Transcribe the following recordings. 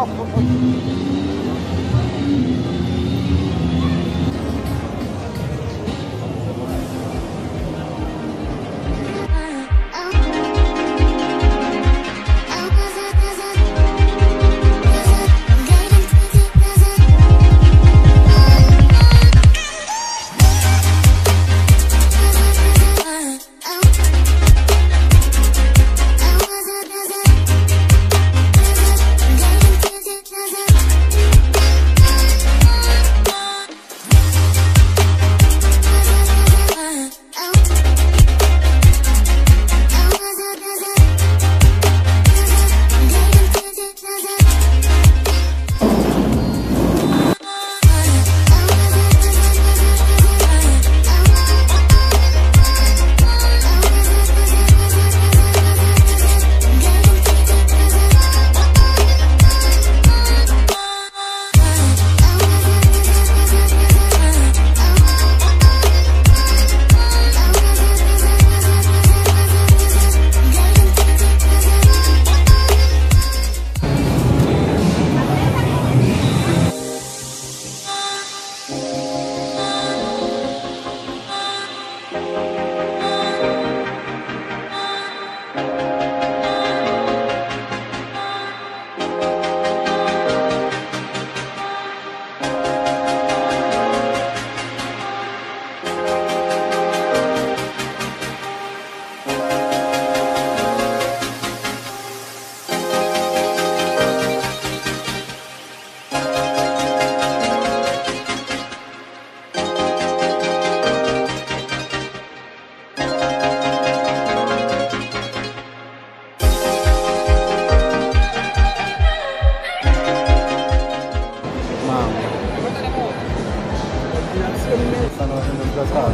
Stanno facendo il gasato.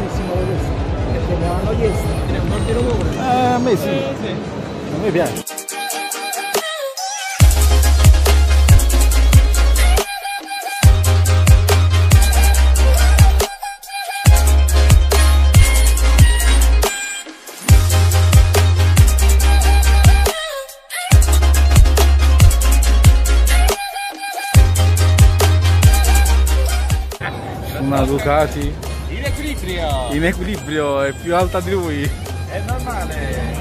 Perché me l'hanno chiesto. Un ordine nuovo? A me sì. Sì. A me piace. Una Ducati in equilibrio è più alta di lui. È normale.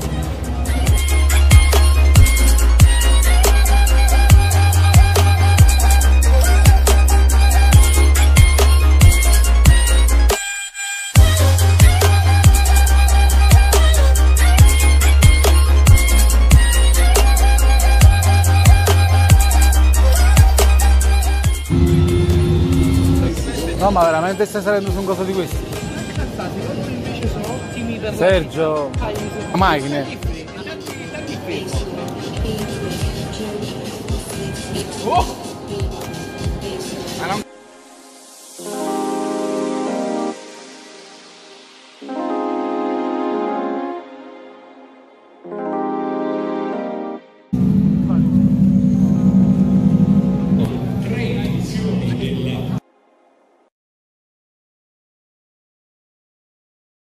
No, ma veramente stai salendo su un coso di questi? Loro invece sono ottimi per Sergio, la macchine. Oh!